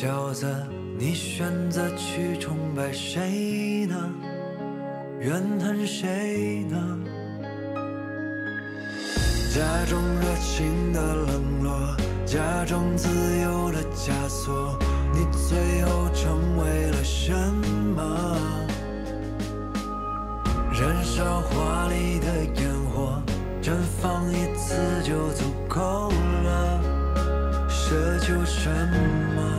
角色，你选择去崇拜谁呢？怨恨谁呢？假装热情的冷落，假装自由的枷锁，你最后成为了什么？燃烧华丽的烟火，绽放一次就足够了，奢求什么？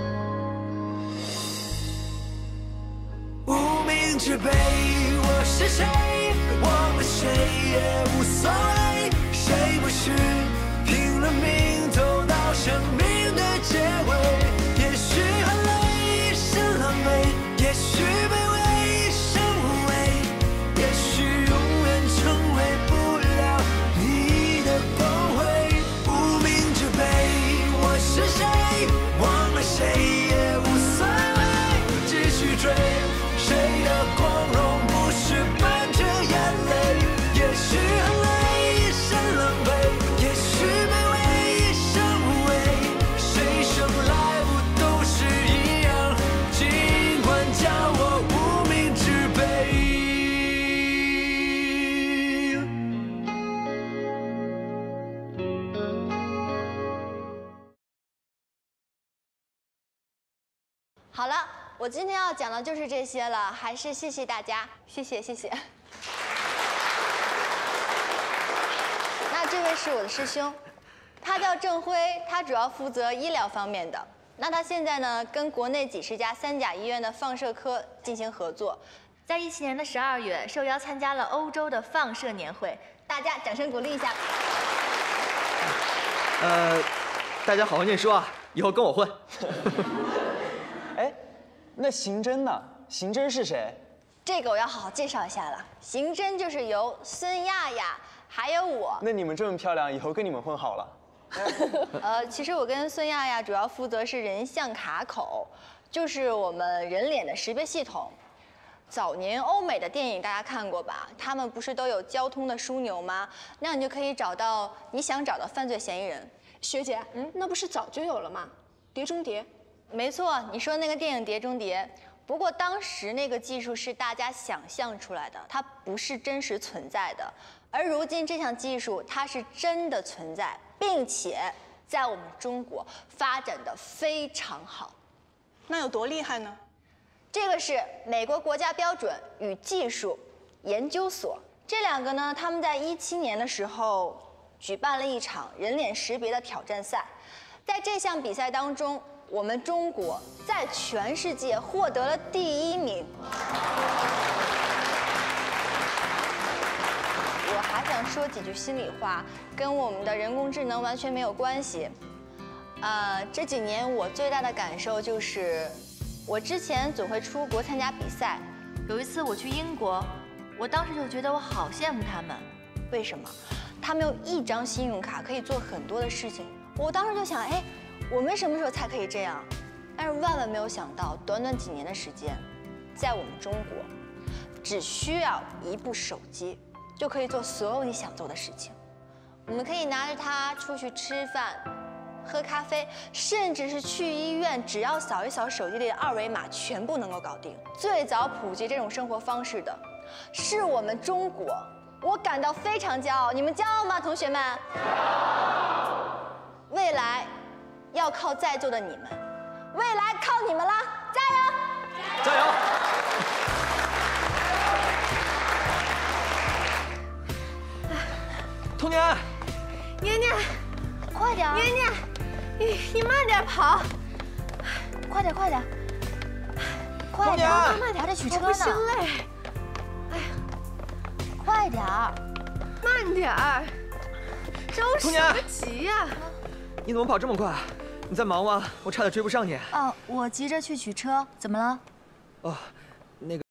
无名之辈，我是谁？忘了谁也无所谓，谁不是拼了命走到生命的结尾？也许很累，是狼狈，也许卑微，是无畏，也许永远成为不了你的光辉。无名之辈，我是谁？忘了谁也无所谓，继续追。谁的光荣不是伴着眼泪？也许很累，是狼狈，也许卑微，是无畏。谁生来不都是一样？尽管叫我无名之辈。 好了，我今天要讲的就是这些了，还是谢谢大家，谢谢。那这位是我的师兄，他叫郑辉，他主要负责医疗方面的。那他现在呢，跟国内几十家3甲医院的放射科进行合作， 在17年的12月受邀参加了欧洲的放射年会， 大家掌声鼓励一下。 大家好好念书啊，以后跟我混。 哎，那刑侦呢？刑侦是谁？ 这个我要好好介绍一下了。刑侦就是由孙亚亚还有我。 那你们这么漂亮，以后跟你们混好了。 其实我跟孙亚亚主要负责是人像卡口，就是我们人脸的识别系统。早年欧美的电影大家看过吧？他们不是都有交通的枢纽吗？那样你就可以找到你想找的犯罪嫌疑人。 学姐，那不是早就有了吗？碟中谍。 没错，你说那个电影《碟中谍》，不过当时那个技术是大家想象出来的，它不是真实存在的。而如今这项技术它是真的存在，并且在我们中国发展的非常好。 那有多厉害呢？ 这个是美国国家标准与技术研究所，这两个呢，他们在17年的时候举办了一场人脸识别的挑战赛，在这项比赛当中，我们中国在全世界获得了第1名。我还想说几句心里话，跟我们的人工智能完全没有关系。这几年我最大的感受就是，我之前总会出国参加比赛， 有一次我去英国，我当时就觉得我好羡慕他们。 为什么？他们用1张信用卡可以做很多的事情。我当时就想，哎，我们什么时候才可以这样？但是万万没有想到，短短几年的时间，在我们中国，只需要1部手机，就可以做所有你想做的事情。我们可以拿着它出去吃饭、喝咖啡，甚至是去医院，只要扫一扫手机里的2维码，全部能够搞定。最早普及这种生活方式的，是我们中国，我感到非常骄傲。你们骄傲吗，同学们？未来要靠在座的你们，未来靠你们了，加油！ 加油！童年， 年年，快点！年年，你慢点跑，快点！快点！慢点，还得取车呢。 心累。 哎呀，快点儿， 慢点儿，着什么急呀？ 你怎么跑这么快？你在忙吗？我差点追不上你。 哦，我急着去取车，怎么了？ 哦，那个。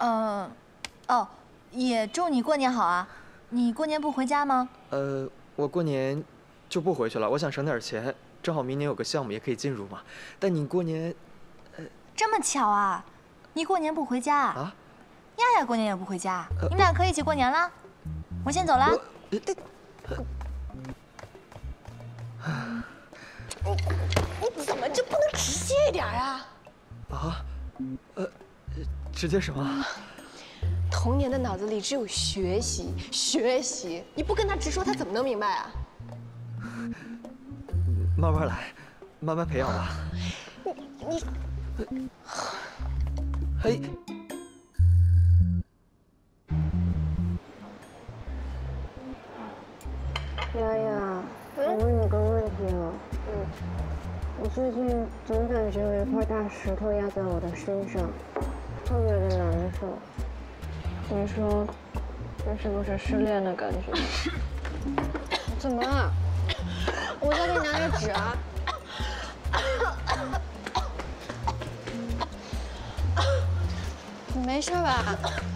哦，也祝你过年好啊！你过年不回家吗？ 我过年就不回去了，我想省点钱，正好明年有个项目也可以进入嘛。但你过年， 这么巧啊？你过年不回家啊？亚亚过年也不回家，你们俩可以一起过年了。我先走了。 你怎么就不能直接一点啊？ 直接什么？ 童年的脑子里只有学习，学习。你不跟他直说，他怎么能明白啊？ 慢慢来，慢慢培养吧。 你， 嘿。 丫丫，我问你个问题啊。我最近总感觉有一块大石头压在我的身上，特别的难受。你说，这是不是失恋的感觉？怎么了？我再给你拿点纸啊。你没事吧？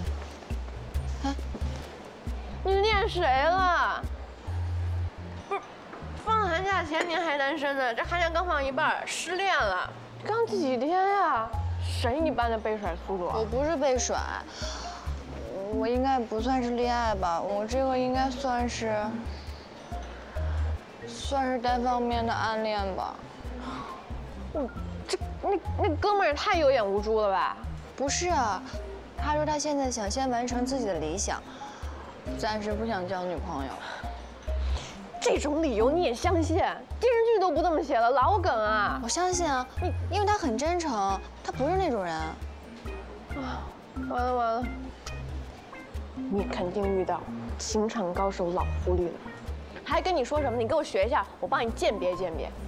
你念谁了？不是，放寒假前您还单身呢，这寒假刚放一半，失恋了，刚几天呀？谁你班的背甩速度啊？ 我不是背甩，我应该不算是恋爱吧？我这个应该算是单方面的暗恋吧？ 那哥们儿也太有眼无珠了吧？ 不是啊，他说他现在想先完成自己的理想，暂时不想交女朋友。 这种理由你也相信？电视剧都不这么写了，老梗啊！ 我相信啊，因为他很真诚，他不是那种人。 完了，你肯定遇到情场高手老狐狸了，还跟你说什么？你给我学一下，我帮你鉴别鉴别。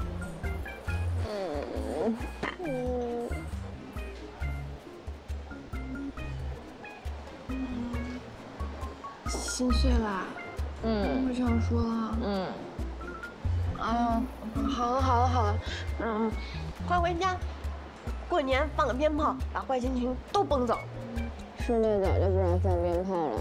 心碎啦？不想说了。好了，快回家，过年放个鞭炮，把坏心情都崩走。 失恋早就不让放鞭炮了。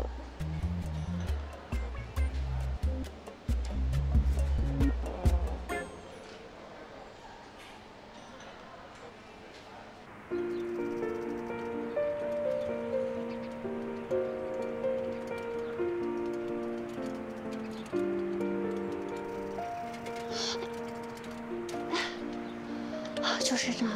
就是这。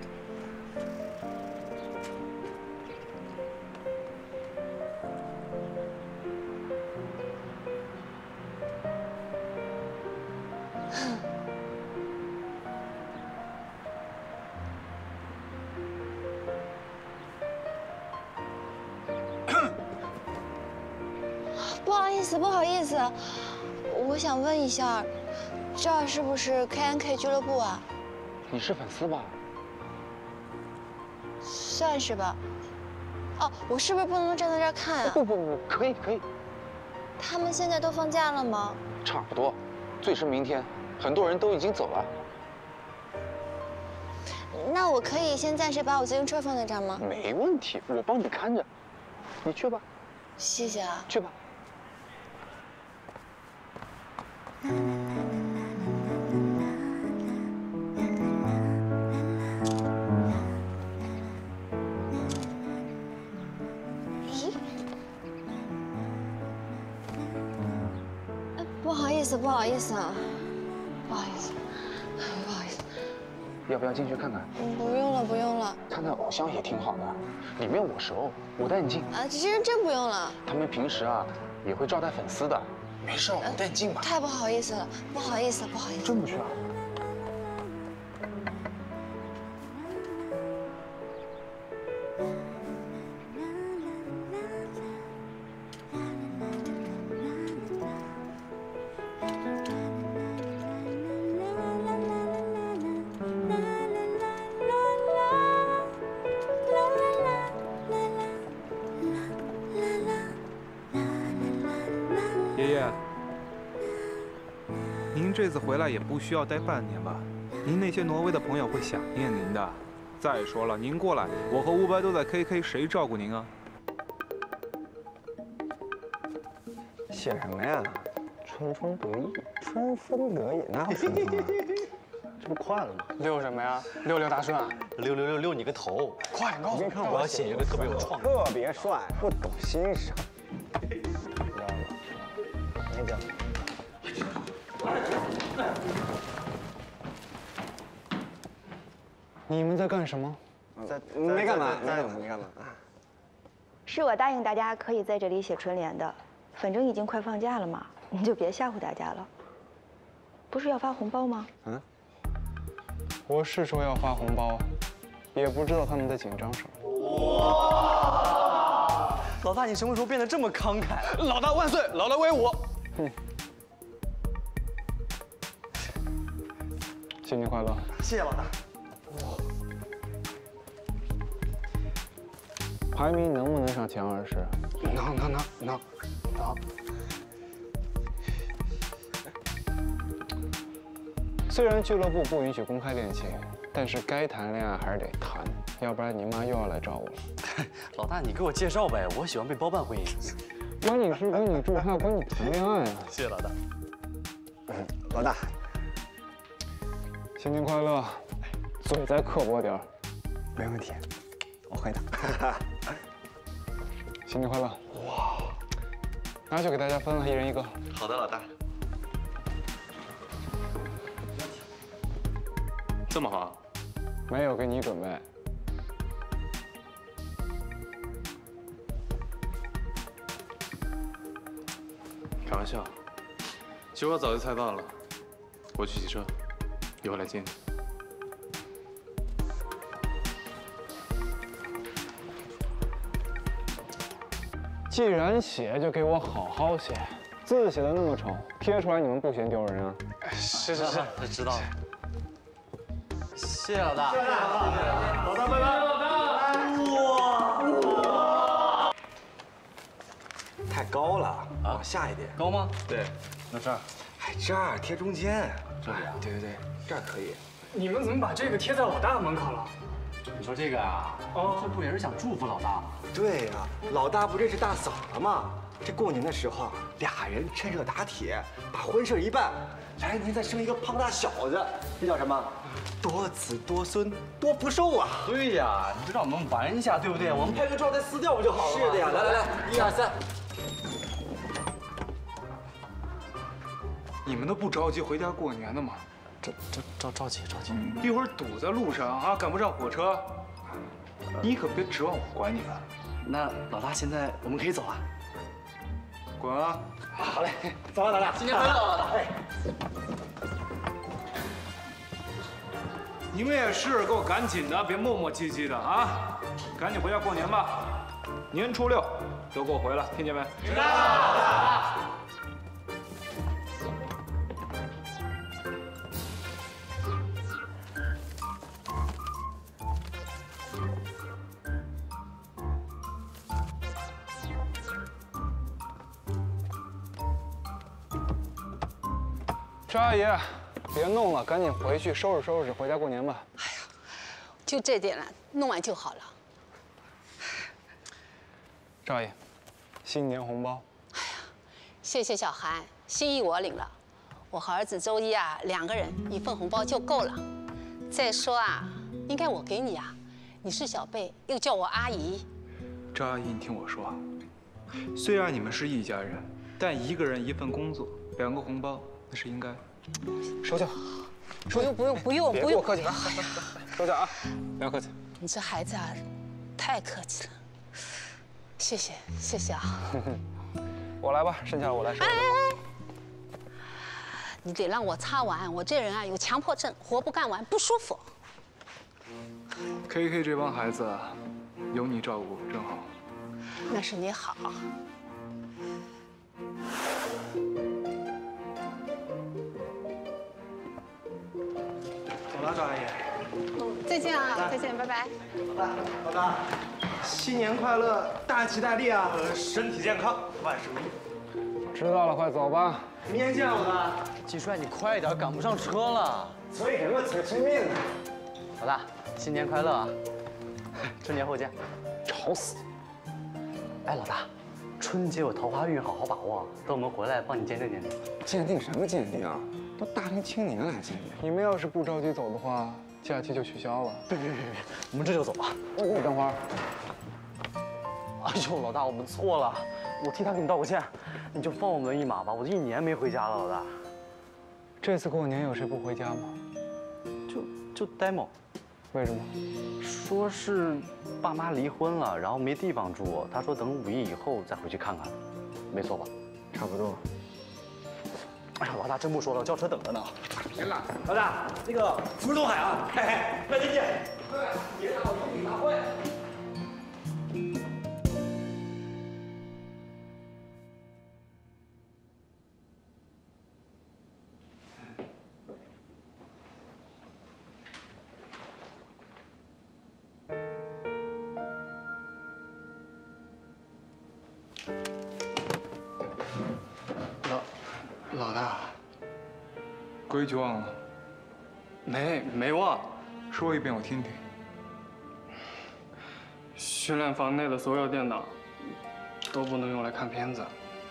不好意思，我想问一下，这儿是不是 KNK 俱乐部啊？ 你是粉丝吧？ 算是吧。哦，我是不是不能站在这儿看啊？ 不，可以。 他们现在都放假了吗？ 差不多，最迟明天，很多人都已经走了。 那我可以先暂时把我自行车放在这儿吗？ 没问题，我帮你看着。你去吧。 谢谢啊。 去吧。 不好意思啊， 要不要进去看看？ 不用了。 看看偶像也挺好的，里面我熟，我带你进。 啊，真不用了。 他们平时啊也会招待粉丝的，没事，我带你进吧。 太不好意思了，不好意思。 真不去啊？ 爷爷，您这次回来也不需要待半年吧？您那些挪威的朋友会想念您的。再说了，您过来，我和乌白都在 KK， 谁照顾您啊？ 写什么呀？春风得意，春风得意，哪有春风啊？这不快了吗？ 溜什么呀？溜大顺。 溜你个头！ 快，你告诉我， 看我要写一个特别有创意、 特别帅，不懂欣赏。没讲。 你们在干什么？ 没干嘛，没干嘛。 是我答应大家可以在这里写春联的，反正已经快放假了嘛，你就别吓唬大家了。不是要发红包吗？ 嗯。我是说要发红包，也不知道他们在紧张什么。 哇！老大，你什么时候变得这么慷慨？ 老大万岁，老大威武！新年快乐！ 谢谢老大。 排名能不能上前20？能。虽然俱乐部不允许公开恋情，但是该谈恋爱还是得谈，要不然你妈又要来找我了。 老大，你给我介绍呗，我喜欢被包办婚姻。 关你事关你事，还要管你谈恋爱啊？ 谢谢老大。 老大， 新年快乐！嘴再刻薄点儿。 没问题，我会的。 新年快乐！哇，拿去给大家分了，一人一个。 好的，老大。这么好？ 没有给你准备。 开玩笑，其实我早就猜到了。我去洗车，一会儿来接你。 既然写，就给我好好写。字写的那么丑，贴出来你们不嫌丢人啊？ 是，他知道了。谢谢老大。 老大，拜拜，老大。 哇！ 太高了，往下一点。 高吗？ 对， 那这儿。 哎，这儿贴中间。 这里啊？ 对，这儿可以。 你们怎么把这个贴在老大门口了？ 你说这个啊？哦，这不也是想祝福老大吗？ 对呀，老大不认识大嫂了吗？这过年的时候，俩人趁热打铁，把婚事一办，来年再生一个胖大小子，这叫什么？多子多孙多福寿啊！ 对呀，你就让我们玩一下，对不对？我们拍个照再撕掉不就好了吗？ 是的呀，来，1、2、3。 你们都不着急回家过年的吗？ 着急。 一会儿堵在路上啊，赶不上火车，你可别指望我管你们。 那老大，现在我们可以走了。 滚啊！ 好嘞，走了，老大，新年快乐，老大。哎， 你们也是，给我赶紧的，别磨磨唧唧的啊！赶紧回家过年吧。年初6都给我回来，听见没？知道。 赵阿姨，别弄了，赶紧回去收拾，回家过年吧。 哎呀，就这点了，弄完就好了。 赵阿姨，新年红包。 哎呀，谢谢小韩，心意我领了。我和儿子周一啊，2个人1份红包就够了。再说啊，应该我给你啊，你是小辈，又叫我阿姨。 赵阿姨，你听我说，虽然你们是一家人，但1个人1份工作，2个红包。那是应该， 收下。 不用， 别跟我客气了，收下啊，不要客气。 你这孩子啊，太客气了，谢谢啊。 我来吧，剩下的我来收。 你得让我擦完，我这人啊有强迫症，活不干完不舒服。 KK 这帮孩子有你照顾真好。 那是你好。 走了，赵阿姨。 再见啊，再见，拜拜。 老大，新年快乐，大吉大利啊！身体健康，万事如意。 知道了，快走吧。 明天见，老大。季帅，你快点，赶不上车了。 催什么催命呢？ 老大，新年快乐啊！春节后见。 吵死！ 哎，老大， 春节有桃花运，好好把握。等我们回来帮你鉴定鉴定。 鉴定什么鉴定啊？都大龄青年来鉴定。你们要是不着急走的话，假期就取消了。 别，我们这就走吧。 你等会儿。 哎呦，老大，我们错了，我替他给你道个歉，你就放我们一马吧。我1年没回家了，老大。 这次过年有谁不回家吗？ 就 demo。 为什么？ 说是爸妈离婚了，然后没地方住。他说等5一以后再回去看看，没错吧？ 差不多。 哎呀，老大真不说了，轿车等着呢。 行了，老大，那个福如东海啊，嘿嘿，快进去。对，别打我用品大会。 老大，规矩忘了？没忘。说一遍我听听。训练房内的所有电脑都不能用来看片子。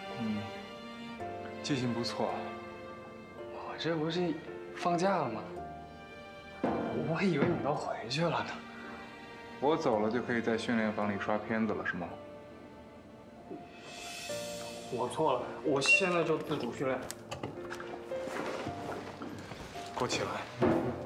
记性不错。我这不是放假了吗？我以为你都回去了呢。我走了就可以在训练房里刷片子了，是吗？我错了，我现在就自主训练。给我起来！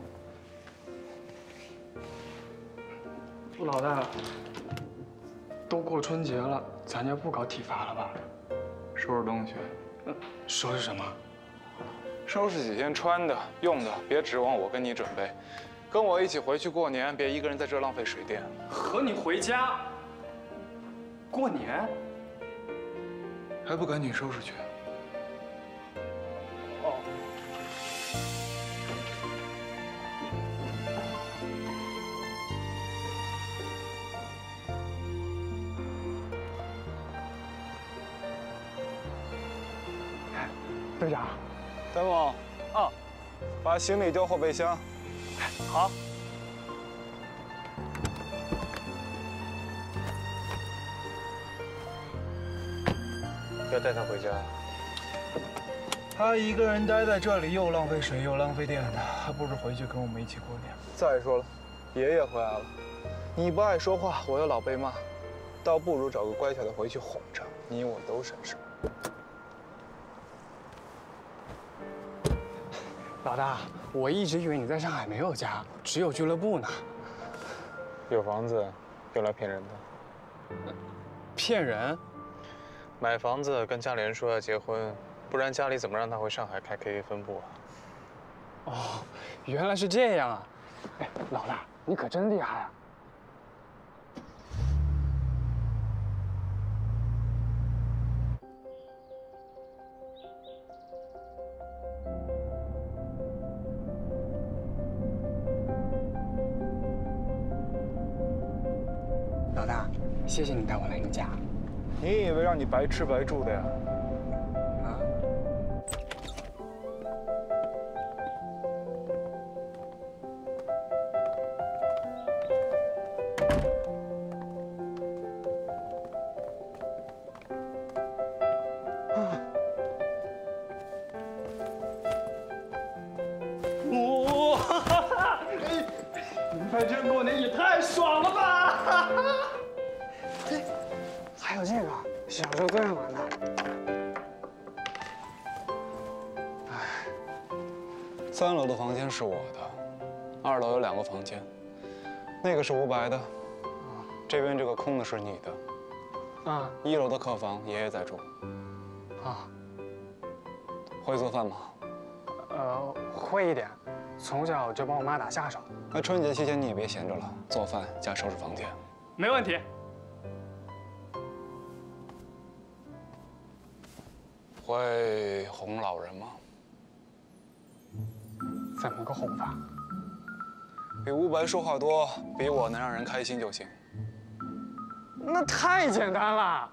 老大，都过春节了，咱就不搞体罚了吧？收拾东西。收拾什么？收拾几天穿的、用的，别指望我跟你准备。跟我一起回去过年，别一个人在这浪费水电。和你回家？过年？还不赶紧收拾去！哦。队长， 戴蒙。 啊。 把行李丢后备箱。 好。要带他回家。 他一个人待在这里，又浪费水又浪费电的，还不如回去跟我们一起过年。再说了，爷爷回来了，你不爱说话，我又老被骂，倒不如找个乖巧的回去哄着，你我都省事。 老大，我一直以为你在上海没有家，只有俱乐部呢。 有房子，用来骗人的。 骗人？ 买房子跟家里人说要结婚，不然家里怎么让他回上海开 KK 分部啊？ 哦，原来是这样啊！哎，老大，你可真厉害啊！老大，谢谢你带我来你家。 你以为让你白吃白住的呀？ 啊？ 哇！你在这过年也太爽了吧！ 还有这个，小时候最爱玩的。 3楼的房间是我的，2楼有2个房间，那个是吴白的，这边这个空的是你的。 啊 ，1楼的客房爷爷在住。 啊， 会做饭吗？ 会一点，从小就帮我妈打下手。 那春节期间你也别闲着了，做饭加收拾房间。 没问题。 会哄老人吗？ 怎么个哄法？ 比吴白说话多，比我能让人开心就行。 那太简单了。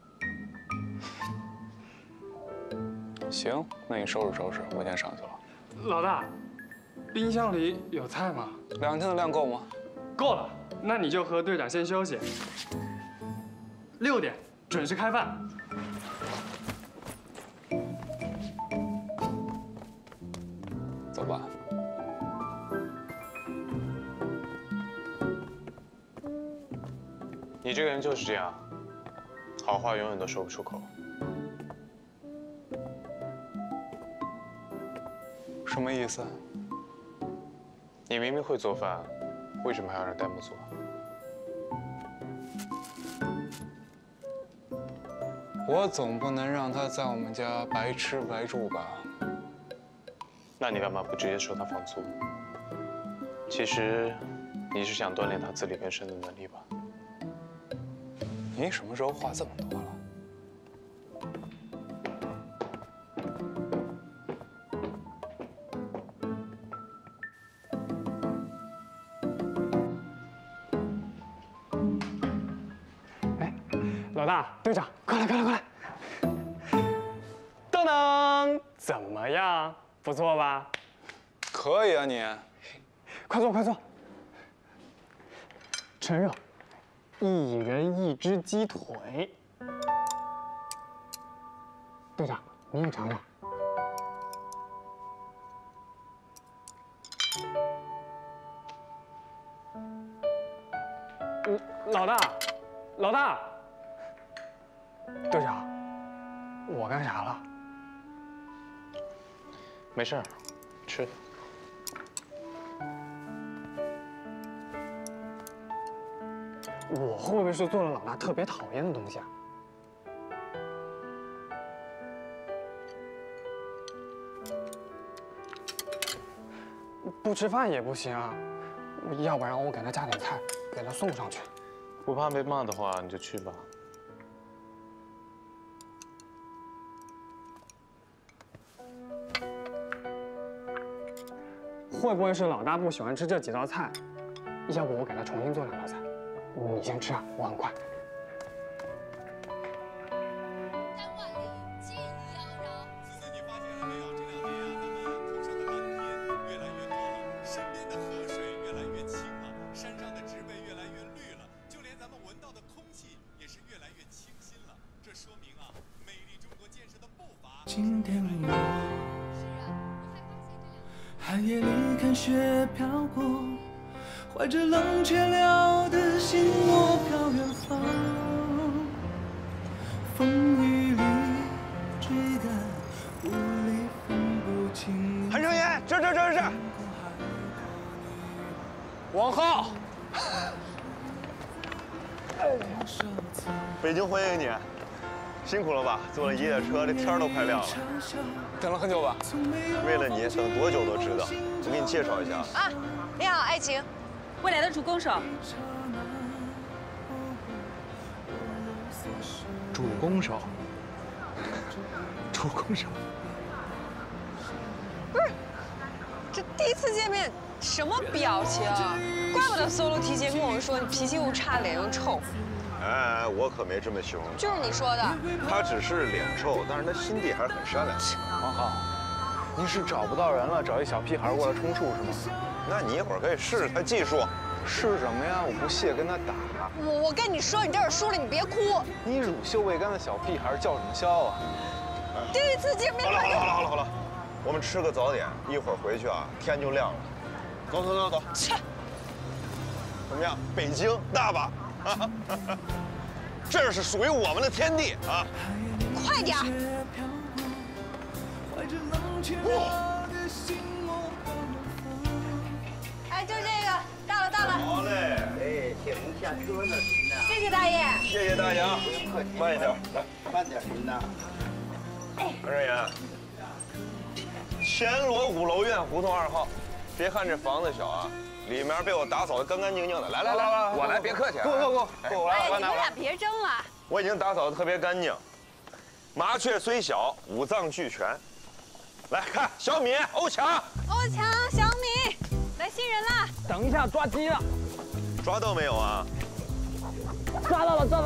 行，那你收拾收拾，我先上去了。 老大，冰箱里有菜吗 ？2天的量够吗？ 够了，那你就和队长先休息。6点准时开饭。 你这个人就是这样，好话永远都说不出口。 什么意思？ 你明明会做饭，为什么还要让戴沐做？ 我总不能让他在我们家白吃白住吧？ 那你干嘛不直接说他放租？其实，你是想锻炼他自力更生的能力吧？ 你什么时候话这么多了？ 老大，队长，快来，快来，快来！噔噔，怎么样？不错吧？ 可以啊，你。 快坐，快坐。趁热，一人一只鸡腿。队长，你也尝尝。老大，老大。队长，我干啥了？ 没事儿，吃。 我会不会是做了老大特别讨厌的东西啊？不吃饭也不行啊，要不然我给他加点菜，给他送上去。 不怕被骂的话，你就去吧。 会不会是老大不喜欢吃这几道菜？要不我给他重新做2道菜，你先吃啊，我很快。 今天我寒夜里看雪飘过，怀着冷却了的心，我飘远方。风雨里追赶，雾里分不清。 韩少爷，这。 王浩， 北京欢迎你，辛苦了吧？坐了一夜车，这天都快亮了。 等了很久吧？ 为了你，等多久都值得。我给你介绍一下啊，你好，爱情，未来的主攻手。 主攻手，主攻手。 不是，这第一次见面什么表情？怪不得搜楼提前跟我说你脾气又差，脸又臭。 哎，我可没这么形容。 就是你说的。 他只是脸臭，但是他心地还是很善良的。 王浩，你是找不到人了，找一小屁孩过来充数是吗？ 那你一会儿可以试试他技术。 试什么呀？我不屑跟他打。 我跟你说，你这会儿输了，你别哭。 你乳臭未干的小屁孩叫什么嚣啊？ 第一次见面。 好了，我们吃个早点，一会儿回去啊，天就亮了。走。 切。 怎么样？北京大吧？这是属于我们的天地啊！ 快点！哎，就这个，到了。 好嘞。 哎，铁门下车呢，您呐。 谢谢大爷。 谢谢大爷啊， 不用客气。 慢一点，来， 慢点，您呐。 韩少爷，前锣鼓楼院胡同2号，别看这房子小啊。里面被我打扫得干干净净的。来，我来，别客气。够， 哎，你们俩别争了。 我已经打扫得特别干净，麻雀虽小，五脏俱全。来看小米、欧强、 小米，来新人啦！ 等一下，抓鸡了。 抓到没有啊？ 抓到了。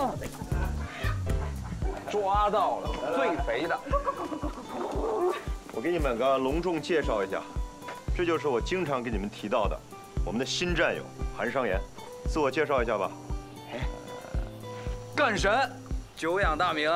抓到了，最肥的。我给你们隆重介绍一下，这就是我经常给你们提到的。我们的新战友韩商言，自我介绍一下吧。 干神，久仰大名。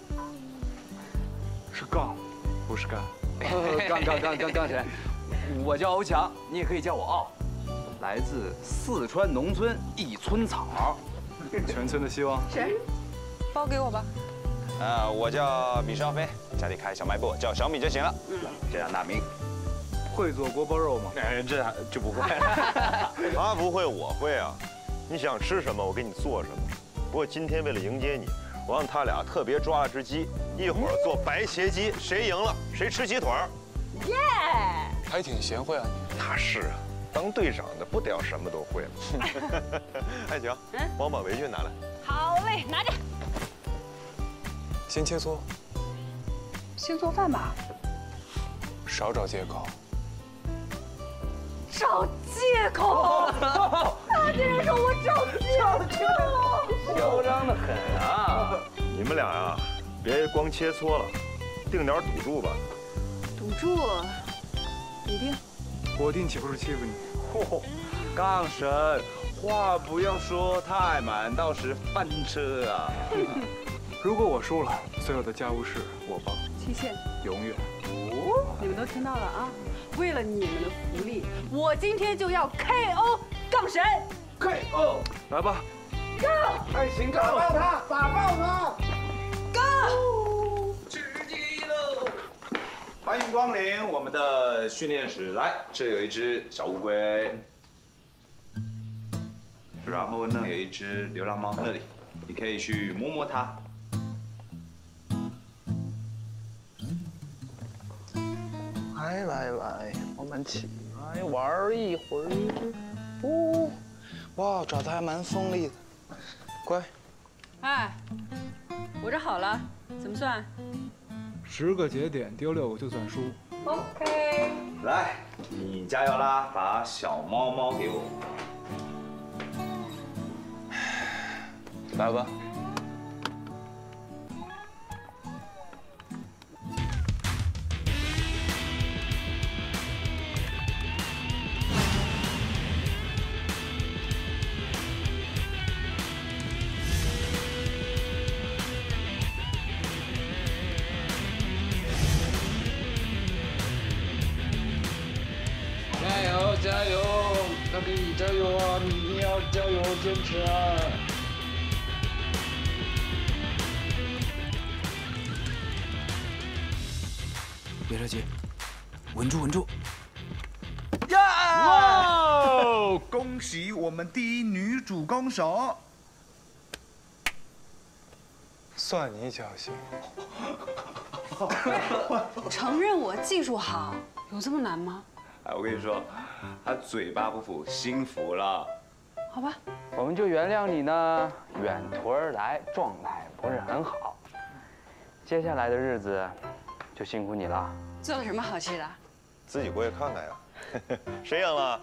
是杠，不是干。 杠神，我叫欧强，你也可以叫我傲，来自四川农村一村草。 全村的希望。 谁？包给我吧。 我叫米少飞，家里开小卖部，叫小米就行了。这样大名。 会做锅包肉吗？ 这不会。他不会，我会啊。你想吃什么，我给你做什么。不过今天为了迎接你，我让他俩特别抓了只鸡，一会儿做白切鸡，谁赢了谁吃鸡腿儿。 耶！ 还挺贤惠啊你。 那是啊，当队长的不得要什么都会吗？哎，行，帮我把围裙拿来。 好嘞，拿着。 先切磋。 先做饭吧。 少找借口。 找借口！他竟然说我找借口， 嚣张的很啊！ 你们俩呀，别光切磋了，定点赌注吧。 赌注，你定。 我定岂不是欺负你？ 杠神，话不要说太满，到时翻车啊！ 如果我输了，所有的家务事我帮。 期限永远。 你们都听到了啊！为了你们的福利，我今天就要 KO 杠神 KO， 来吧！ 杠！ 爱情打爆他，打爆他！ 杠！ 吃鸡喽！欢迎光临我们的训练室，来，这有一只小乌龟，然后呢有一只流浪猫那里，你可以去摸摸它。 来，我们起来玩一会儿。哦，哇，爪子还蛮锋利的，乖。 哎，我这好了，怎么算 ？10个节点丢6个就算输。 OK。 来，你加油啦，把小猫猫给我。 来吧。 加油！要给你加油啊！你要加油，坚持啊！ 别着急，稳住，稳住！ 呀！哇！恭喜我们第1女主攻手！ 算你侥幸。 承认我技术好，有这么难吗？ 哎，我跟你说，他嘴巴不服，心服了。 好吧， 我们就原谅你呢，远途而来，状态不是很好。接下来的日子，就辛苦你了。 做了什么好事了？ 自己过去看看呀。谁赢了？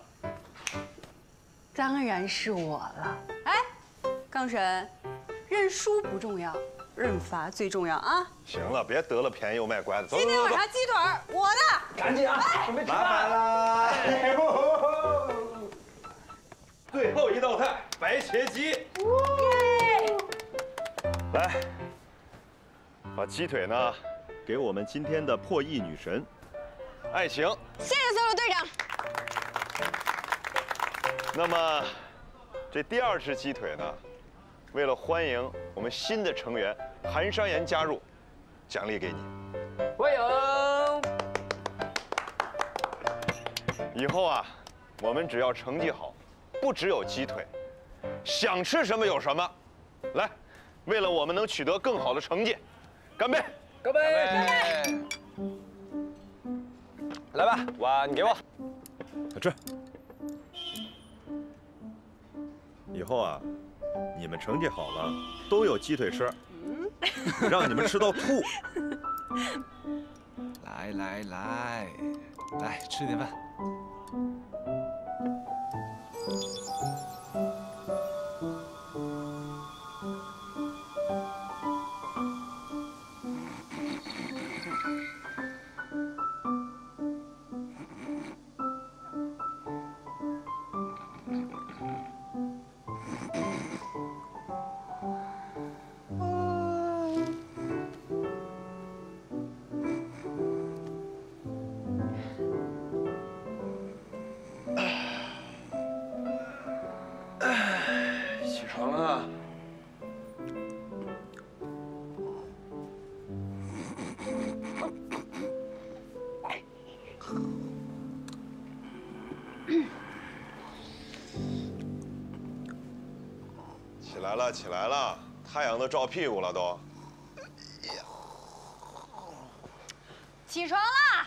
当然是我了。哎，杠神，认输不重要，认罚最重要啊！ 行了，别得了便宜又卖乖的，走。 今天晚上鸡腿儿我的， 赶紧啊，准备吃饭。 麻烦啦！最后一道菜，白切鸡。来，把鸡腿呢，给我们今天的破译女神，爱情。 谢谢所有队长。 那么，这第2只鸡腿呢，为了欢迎我们新的成员韩商言加入，奖励给你。 欢迎。 以后啊，我们只要成绩好，不只有鸡腿，想吃什么有什么。来，为了我们能取得更好的成绩，干杯！ 干杯！ 来吧，碗给我。这。以后啊，你们成绩好了，都有鸡腿吃，让你们吃到吐。 来，吃点饭。 起来了，起来了，太阳都照屁股了都。 起床啦！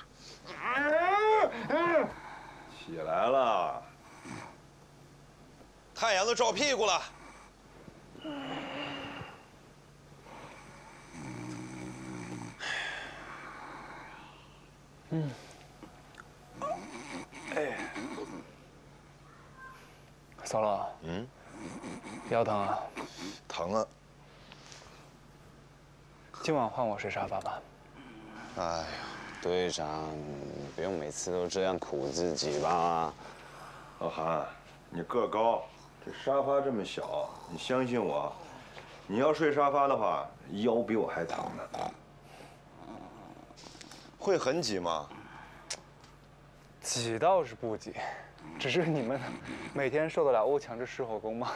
起来了，太阳都照屁股了。 哎，小乐，腰疼啊？ 疼啊。 今晚换我睡沙发吧。 哎呀，队长，不用每次都这样苦自己吧。 老韩，你个高，这沙发这么小，你相信我，你要睡沙发的话，腰比我还疼呢。会很挤吗？ 挤倒是不挤，只是你们每天受得了欧强这狮吼功吗？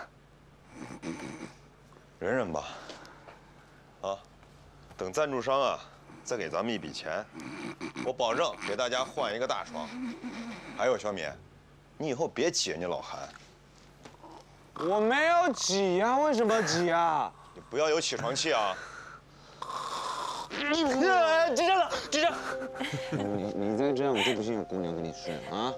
忍忍吧。啊，等赞助商啊再给咱们一笔钱，我保证给大家换一个大床。还有小米，你以后别挤人家老韩。 我没有挤呀，为什么挤啊？ 你不要有起床气啊！ 局长了，局长。你再这样，我就不信有姑娘跟你睡啊！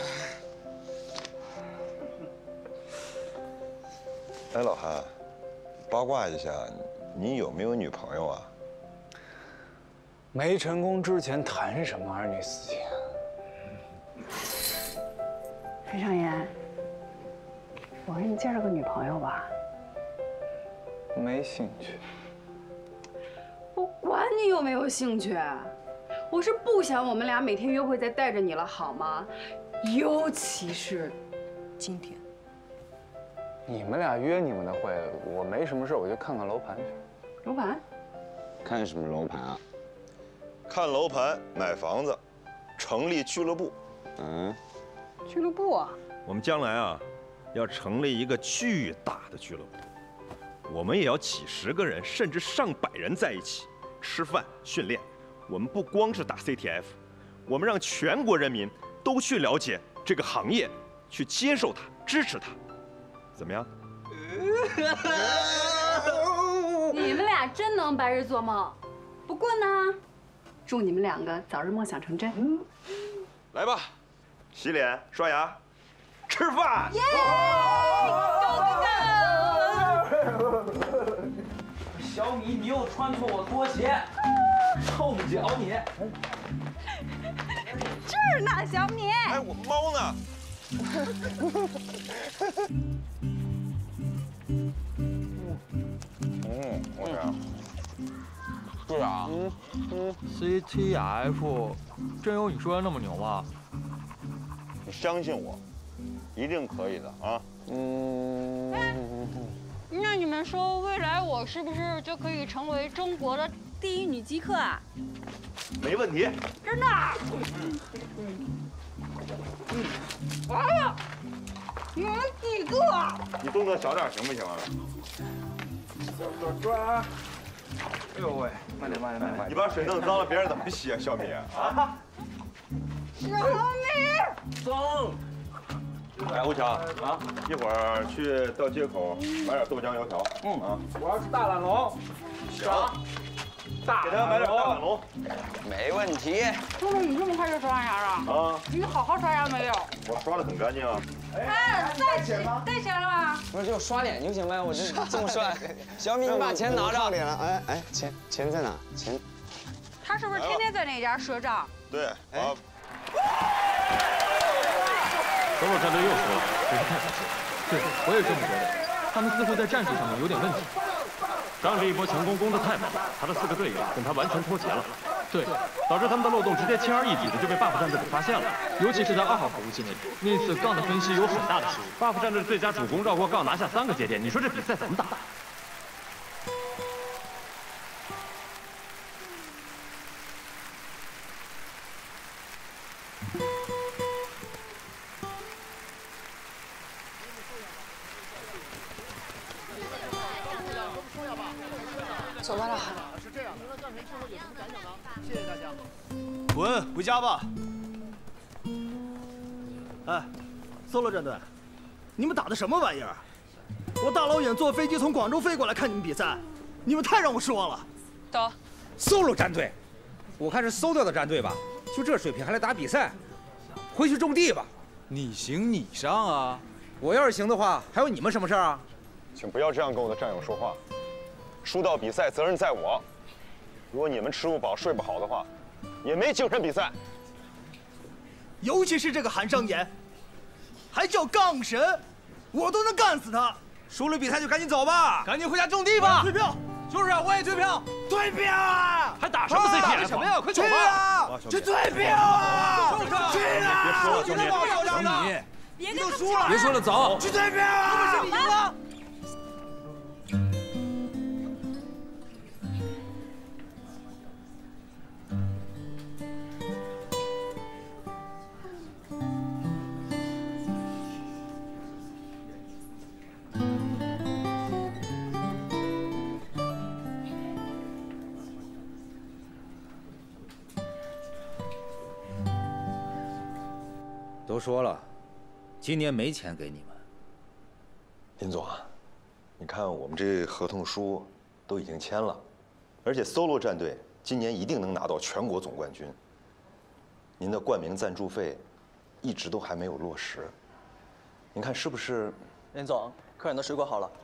哎，老韩，八卦一下，你有没有女朋友啊？ 没成功之前谈什么儿女私情？ 裴尚言，我给你介绍个女朋友吧。 没兴趣。 我管你有没有兴趣，我是不想我们俩每天约会再带着你了，好吗？尤其是今天。 你们俩约你们的会，我没什么事，我就看看楼盘去。 楼盘？ 看什么楼盘啊？ 看楼盘、买房子，成立俱乐部。 俱乐部啊？ 我们将来啊，要成立一个巨大的俱乐部，我们也要几十个人，甚至上百人在一起吃饭、训练。我们不光是打 CTF， 我们让全国人民都去了解这个行业，去接受它、支持它，怎么样？ 你们俩真能白日做梦。不过呢，祝你们两个早日梦想成真。 来吧，洗脸、刷牙、吃饭。 耶！ 小米，你又穿错我拖鞋，臭脚你！ 这儿呢，小米。 哎，我猫呢？ 我想。对啊。 CTF， 真有你说的那么牛吗？ 你相信我，一定可以的啊。 那你们说，未来我是不是就可以成为中国的第一女极客啊？ 没问题。 真的？哎呀，你们几个？ 你动作小点行不行啊？ 抓！哎呦喂，慢点，慢点，慢点！ 你把水弄脏了，别人怎么洗啊，小米？啊！ 小米， 脏。哎，欧强啊，一会儿去到街口买点豆浆油条。啊， 我要吃大懒龙。 行。给他买点大懒龙。 没问题。 哥们，你这么快就刷完牙了？ 啊。 你好好刷牙没有？ 我刷得很干净啊。 哎，带钱了吗？ 不是，就刷脸就行呗，我这么帅。小米，你把钱拿着。脸了，哎，钱在哪？钱。 他是不是天天在那家赊账？ 对，啊。 德洛战队又输了，真是太可惜了。对，我也这么觉得。他们似乎在战术上面有点问题。 刚这一波强攻攻得太猛，他的4个队友跟他完全脱节了。对，导致他们的漏洞直接轻而易举的就被 buff 战队给发现了。 尤其是在2号服务器那里，那次杠的分析有很大的失误。 buff 战队最佳主攻绕过杠拿下3个节点，你说这比赛怎么打？ 走吧，老韩。 是这样的，战神之后有什么感想呢？谢谢大家。滚，回家吧。哎，Solo 战队，你们打的什么玩意儿？ 我大老远坐飞机从广州飞过来看你们比赛，你们太让我失望了。 走。 solo 战队，我看是馊掉的战队吧？就这水平还来打比赛？回去种地吧。 你行你上啊！ 我要是行的话，还有你们什么事儿啊？ 请不要这样跟我的战友说话。输到比赛，责任在我。如果你们吃不饱睡不好的话，也没精神比赛。 尤其是这个韩商言，还叫杠神，我都能干死他。 输了比赛就赶紧走吧， 赶紧回家种地吧。 退票。 就是啊，我也退票。 退票啊！ 还打什么 CPF？ 什么呀？快走吧！去退票啊！去啊！ 别说了，兄弟，小米， 别跟他输了，别说了，走。 去退票啊！ 是你赢了。 都说了，今年没钱给你们。 林总啊，你看我们这合同书都已经签了，而且 solo 战队今年一定能拿到全国总冠军。您的冠名赞助费一直都还没有落实，您看是不是？ 林总，客人的水果好了。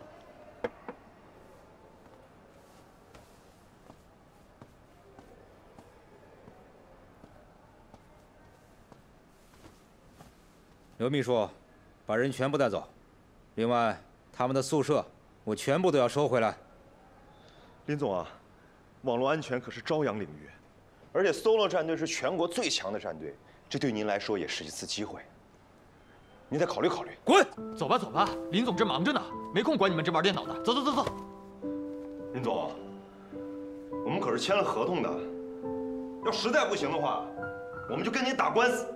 刘秘书，把人全部带走。另外，他们的宿舍我全部都要收回来。 林总啊，网络安全可是朝阳领域，而且 solo 战队是全国最强的战队，这对您来说也是一次机会。您再考虑考虑。 滚！ 走吧走吧，林总正忙着呢，没空管你们这玩电脑的。走走走走。 林总，我们可是签了合同的，要实在不行的话，我们就跟您打官司。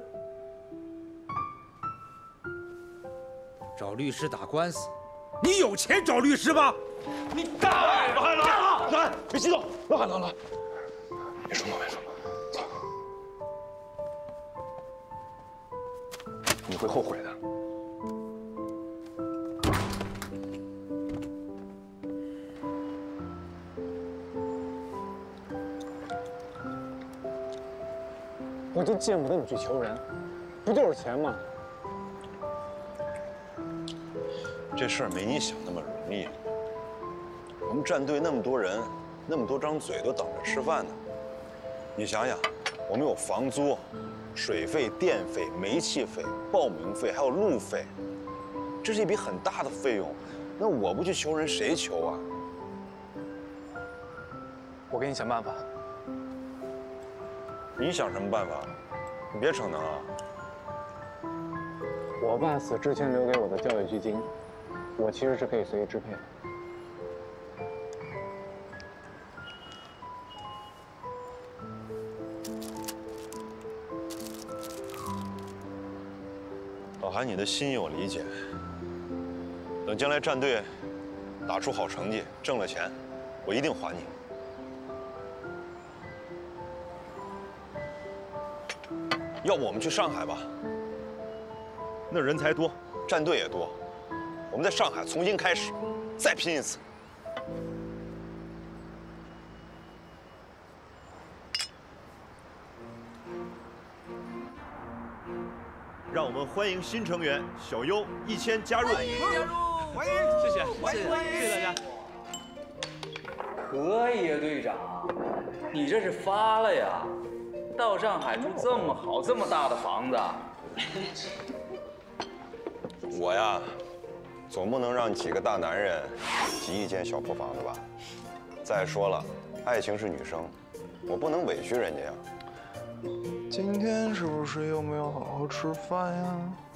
找律师打官司，你有钱找律师吗？ 你大爷！老韩，老韩，别激动，老韩，别说了，别说了，走。你会后悔的。 我就见不得你去求人，不就是钱吗？ 这事儿没你想那么容易。我们战队那么多人，那么多张嘴都等着吃饭呢。你想想，我们有房租、水费、电费、煤气费、报名费，还有路费，这是一笔很大的费用。那我不去求人，谁求啊？ 我给你想办法。 你想什么办法？你别逞能啊！ 我爸死之前留给我的教育基金，我其实是可以随意支配的。 老韩，你的心意我理解。等将来战队打出好成绩，挣了钱，我一定还你。要不我们去上海吧？那人才多，战队也多，我们在上海重新开始，再拼一次。让我们欢迎新成员小优1000加入。 欢迎加入，欢迎，谢谢，谢谢大家。 可以呀，队长，你这是发了呀！到上海住这么好、这么大的房子。 我呀，总不能让几个大男人挤一间小破房子吧？再说了，爱情是女生，我不能委屈人家呀。 今天是不是又没有好好吃饭呀？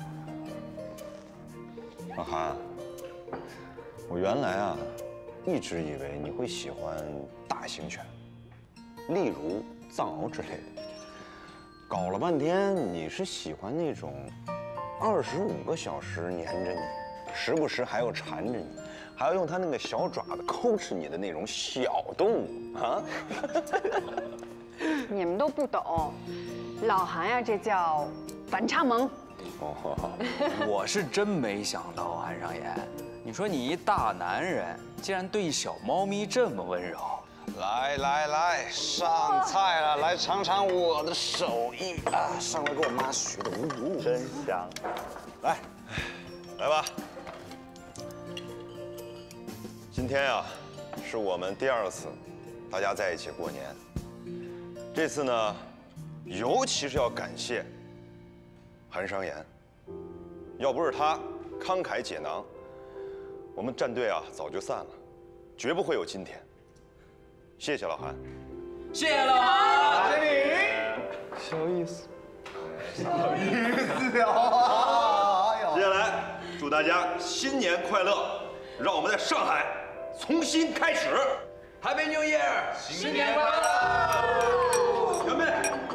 老韩，我原来啊，一直以为你会喜欢大型犬，例如藏獒之类的。搞了半天，你是喜欢那种25个小时黏着你，时不时还要缠着你，还要用它那个小爪子抠吃你的那种小动物啊！ 你们都不懂，老韩呀，这叫反差萌。 我是真没想到，韩商言，你说你一大男人，竟然对小猫咪这么温柔。 来来来，上菜了，来尝尝我的手艺啊！上来给我妈学的， 真香。来，来吧。今天啊，是我们第2次大家在一起过年。这次呢，尤其是要感谢韩商言，要不是他慷慨解囊，我们战队啊早就散了，绝不会有今天。谢谢老韩， 谢谢老韩， 谢谢你， 小意思， 小意思啊！接下来祝大家新年快乐，让我们在上海重新开始。Happy New Year， 新年快乐！ 杨妹。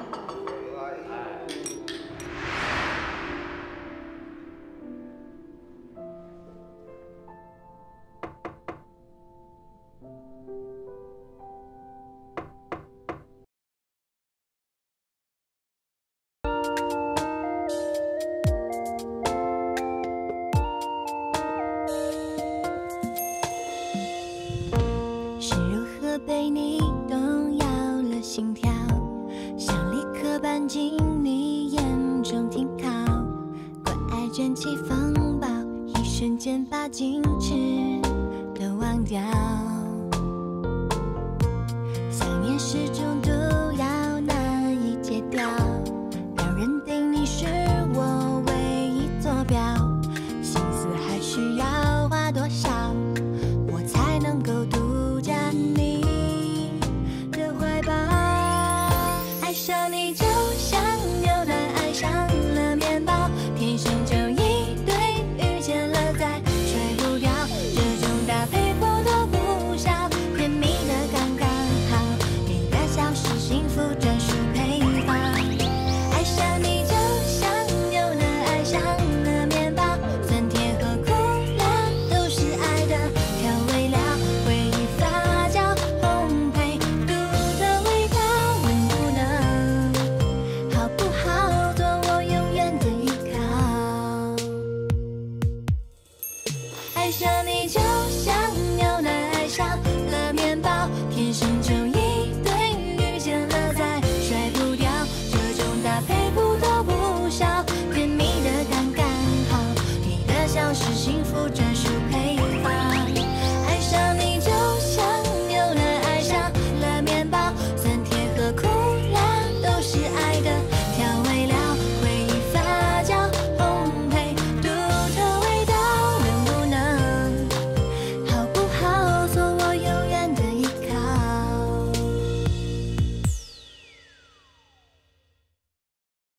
被你动摇了心跳，想立刻搬进你眼中停靠，关爱卷起风暴，一瞬间把矜持都忘掉。想念是种毒药，难以戒掉，让人定你是我唯一坐标，心思还需要花多少，我才能够独占你怀抱，爱上你就像牛奶爱上了面包，天生就一对，遇见了再甩不掉，这种搭配不多不少，甜蜜的刚刚好，你的笑是幸福专属配方。爱上你就像牛奶爱上了面包，酸甜和苦辣都是爱的调味料，回忆发酵烘焙。爱上你。